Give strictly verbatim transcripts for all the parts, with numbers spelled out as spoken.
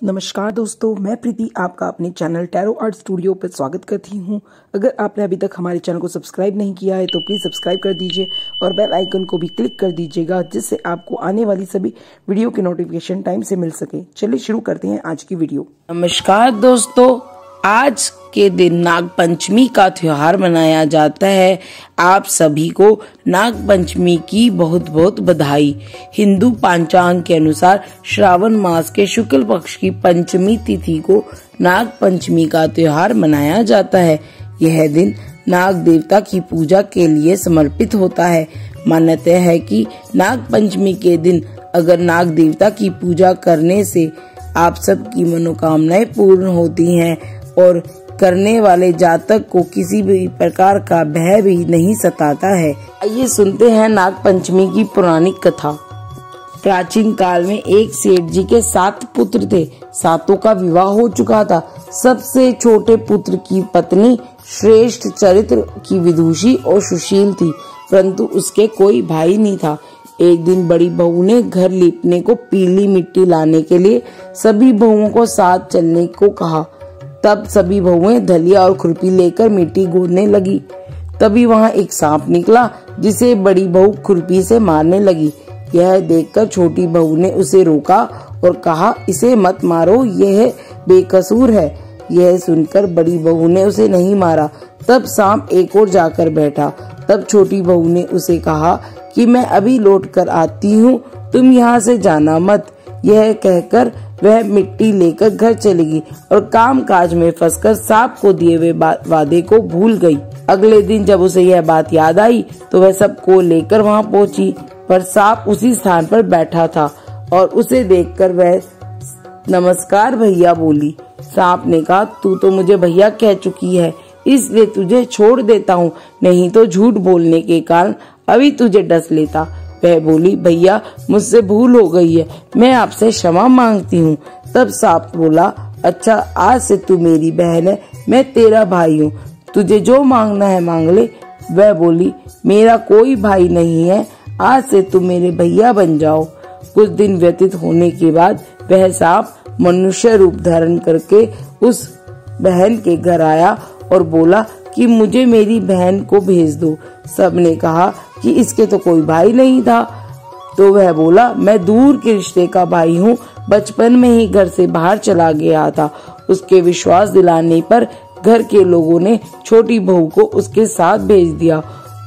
नमस्कार दोस्तों, मैं प्रीति आपका अपने चैनल टैरो आर्ट स्टूडियो पर स्वागत करती हूं। अगर आपने अभी तक हमारे चैनल को सब्सक्राइब नहीं किया है तो प्लीज़ सब्सक्राइब कर दीजिए और बेल आइकन को भी क्लिक कर दीजिएगा, जिससे आपको आने वाली सभी वीडियो की नोटिफिकेशन टाइम से मिल सके। चलिए शुरू करते हैं आज की वीडियो। नमस्कार दोस्तों, आज के दिन नाग पंचमी का त्योहार मनाया जाता है। आप सभी को नाग पंचमी की बहुत बहुत बधाई। हिंदू पंचांग के अनुसार श्रावण मास के शुक्ल पक्ष की पंचमी तिथि को नाग पंचमी का त्योहार मनाया जाता है। यह दिन नाग देवता की पूजा के लिए समर्पित होता है। मान्यता है कि नाग पंचमी के दिन अगर नाग देवता की पूजा करने से आप सबकी मनोकामनाएं पूर्ण होती हैं और करने वाले जातक को किसी भी प्रकार का भय भी नहीं सताता है। आइए सुनते हैं नाग पंचमी की पौराणिक कथा। प्राचीन काल में एक सेठ जी के सात पुत्र थे। सातों का विवाह हो चुका था। सबसे छोटे पुत्र की पत्नी श्रेष्ठ चरित्र की विदुषी और सुशील थी, परंतु उसके कोई भाई नहीं था। एक दिन बड़ी बहू ने घर लीपने को पीली मिट्टी लाने के लिए सभी बहुओं को साथ चलने को कहा। तब सभी बहुएं धलिया और खुरपी लेकर मिट्टी गोदने लगी। तभी वहां एक सांप निकला, जिसे बड़ी बहू खुरपी से मारने लगी। यह देखकर छोटी बहू ने उसे रोका और कहा, इसे मत मारो, यह बेकसूर है। यह सुनकर बड़ी बहू ने उसे नहीं मारा। तब सांप एक और जाकर बैठा। तब छोटी बहू ने उसे कहा कि मैं अभी लौट कर आती हूँ, तुम यहाँ से जाना मत। यह कहकर वह मिट्टी लेकर घर चलेगी और काम काज में फंसकर सांप को दिए हुए वादे को भूल गई। अगले दिन जब उसे यह बात याद आई तो वह सबको लेकर वहां पहुंची, पर सांप उसी स्थान पर बैठा था और उसे देखकर वह नमस्कार भैया बोली। सांप ने कहा, तू तो मुझे भैया कह चुकी है, इसलिए तुझे छोड़ देता हूँ, नहीं तो झूठ बोलने के कारण अभी तुझे डस लेता। वह बोली, भैया मुझसे भूल हो गई है, मैं आपसे क्षमा मांगती हूँ। तब सांप बोला, अच्छा आज से तू मेरी बहन है, मैं तेरा भाई हूँ, तुझे जो मांगना है मांग ले। वह बोली, मेरा कोई भाई नहीं है, आज से तू मेरे भैया बन जाओ। कुछ दिन व्यतीत होने के बाद वह सांप मनुष्य रूप धारण करके उस बहन के घर आया और बोला कि मुझे मेरी बहन को भेज दो। सबने कहा कि इसके तो कोई भाई नहीं था। तो वह बोला, मैं दूर के रिश्ते का भाई हूँ, बचपन में ही घर से बाहर चला गया था। उसके विश्वास दिलाने पर घर के लोगों ने छोटी बहू को उसके साथ भेज दिया।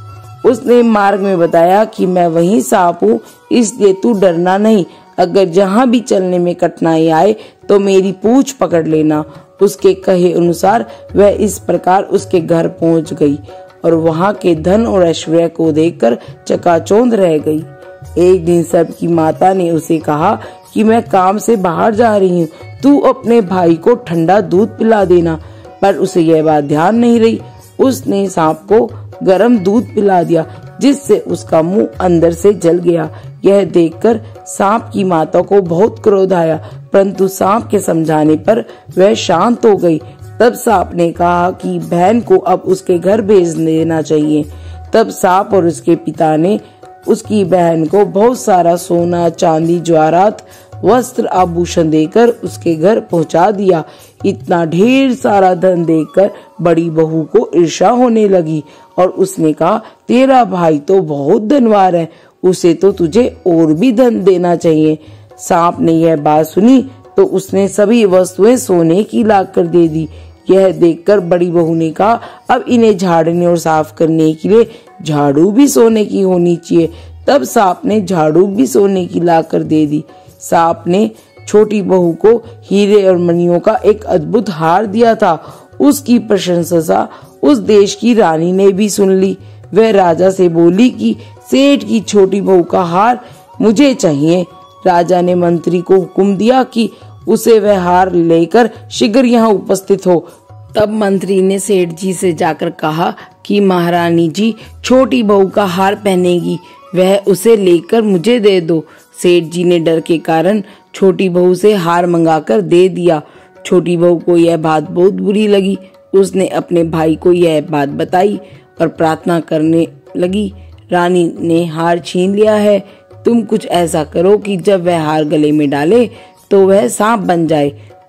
उसने मार्ग में बताया कि मैं वही सांप हूँ, इसलिए तू डरना नहीं। अगर जहाँ भी चलने में कठिनाई आए तो मेरी पूंछ पकड़ लेना। उसके कहे अनुसार वह इस प्रकार उसके घर पहुँच गई और वहाँ के धन और ऐश्वर्य को देखकर चकाचौंध रह गई। एक दिन सबकी माता ने उसे कहा कि मैं काम से बाहर जा रही हूँ, तू अपने भाई को ठंडा दूध पिला देना। पर उसे यह बात ध्यान नहीं रही। उसने सांप को गर्म दूध पिला दिया, जिससे उसका मुंह अंदर से जल गया। यह देखकर सांप की माता को बहुत क्रोध आया, परंतु सांप के समझाने पर वह शांत हो गई। तब सांप ने कहा कि बहन को अब उसके घर भेज देना चाहिए। तब सांप और उसके पिता ने उसकी बहन को बहुत सारा सोना, चांदी, जवाहरात, वस्त्र, आभूषण देकर उसके घर पहुंचा दिया। इतना ढेर सारा धन देखकर बड़ी बहू को ईर्ष्या होने लगी और उसने कहा, तेरा भाई तो बहुत धनवान है, उसे तो तुझे और भी धन देना चाहिए। सांप ने यह बात सुनी तो उसने सभी वस्तुएं सोने की लाकर दे दी। यह देखकर बड़ी बहू ने कहा, अब इन्हें झाड़ने और साफ करने के लिए झाड़ू भी सोने की होनी चाहिए। तब सांप ने झाड़ू भी सोने की लाकर दे दी। सांप ने छोटी बहू को हीरे और मणियों का एक अद्भुत हार दिया था। उसकी प्रशंसा उस देश की रानी ने भी सुन ली। वह राजा से बोली कि सेठ की छोटी बहू का हार मुझे चाहिए। राजा ने मंत्री को हुक्म दिया कि उसे वह हार लेकर शीघ्र यहाँ उपस्थित हो। तब मंत्री ने सेठ जी से जाकर कहा कि महारानी जी छोटी बहू का हार पहनेगी, वह उसे लेकर मुझे दे दो। सेठ जी ने डर के कारण छोटी बहू से हार मंगाकर दे दिया। छोटी बहू को यह बात बहुत बुरी लगी। उसने अपने भाई को यह बात बताई और प्रार्थना करने लगी, रानी ने हार छीन लिया है, तुम कुछ ऐसा करो कि जब वह हार गले में डाले तो वह सांप बन जाए।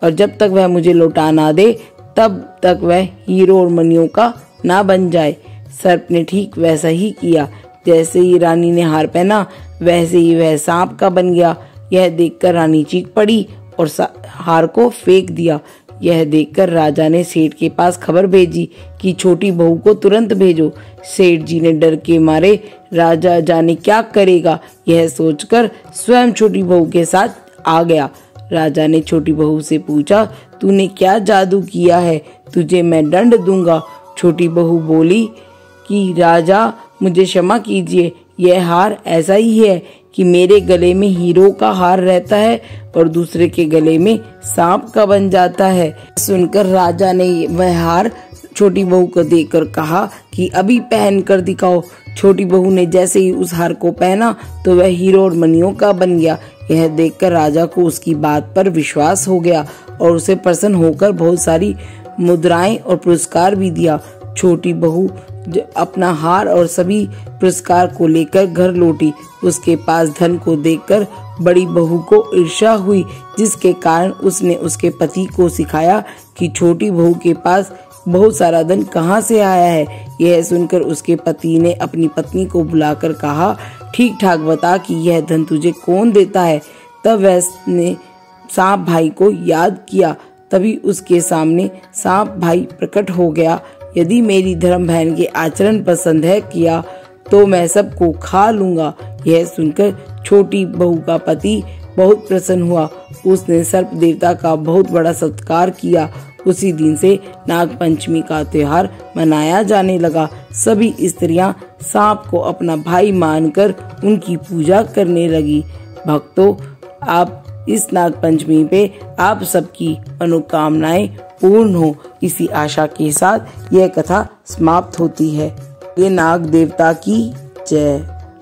और जब तक वह मुझे लौटा ना दे तब तक वह हीरो और मणियों का ना बन जाए। सर्प ने ठीक वैसा ही किया। जैसे ही रानी ने हार पहना वैसे ही वह सांप का बन गया। यह देखकर रानी चीख पड़ी और हार को फेंक दिया। यह देखकर राजा ने सेठ के पास खबर भेजी कि छोटी बहू को तुरंत भेजो। सेठ जी ने डर के मारे राजा जाने क्या करेगा यह सोचकर स्वयं छोटी बहू के साथ आ गया। राजा ने छोटी बहू से पूछा, तूने क्या जादू किया है, तुझे मैं दंड दूंगा। छोटी बहू बोली कि राजा मुझे क्षमा कीजिए, यह हार ऐसा ही है कि मेरे गले में हीरो का हार रहता है और दूसरे के गले में सांप का बन जाता है। सुनकर राजा ने वह हार छोटी बहू को देकर कहा कि अभी पहन कर दिखाओ। छोटी बहू ने जैसे ही उस हार को पहना तो वह हीरो और मणियों का बन गया। यह देखकर राजा को उसकी बात पर विश्वास हो गया और उसे प्रसन्न होकर बहुत सारी मुद्राएं और पुरस्कार भी दिया। छोटी बहू अपना हार और सभी पुरस्कार को लेकर घर लौटी। उसके पास धन को देखकर बड़ी बहू को ईर्ष्या हुई, जिसके कारण उसने उसके पति को सिखाया कि छोटी बहू के पास बहुत सारा धन कहाँ से आया है। यह सुनकर उसके पति ने अपनी पत्नी को बुलाकर कहा, ठीक ठाक बता कि यह धन तुझे कौन देता है। तब वह ने सांप भाई को याद किया। तभी उसके सामने सांप भाई प्रकट हो गया। यदि मेरी धर्म बहन के आचरण पसंद है किया तो मैं सबको खा लूंगा। यह सुनकर छोटी बहू का पति बहुत प्रसन्न हुआ। उसने सर्प देवता का बहुत बड़ा सत्कार किया। उसी दिन से नाग पंचमी का त्योहार मनाया जाने लगा। सभी स्त्रियां सांप को अपना भाई मानकर उनकी पूजा करने लगी। भक्तों, आप इस नाग पंचमी पे आप सबकी मनोकामनाएं पूर्ण हो, इसी आशा के साथ यह कथा समाप्त होती है। ये नाग देवता की जय।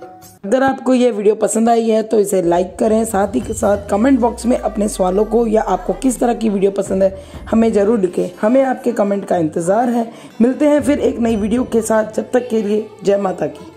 अगर आपको यह वीडियो पसंद आई है तो इसे लाइक करें, साथ ही के साथ कमेंट बॉक्स में अपने सवालों को या आपको किस तरह की वीडियो पसंद है हमें जरूर लिखें। हमें आपके कमेंट का इंतजार है। मिलते हैं फिर एक नई वीडियो के साथ, जब तक के लिए जय माता की।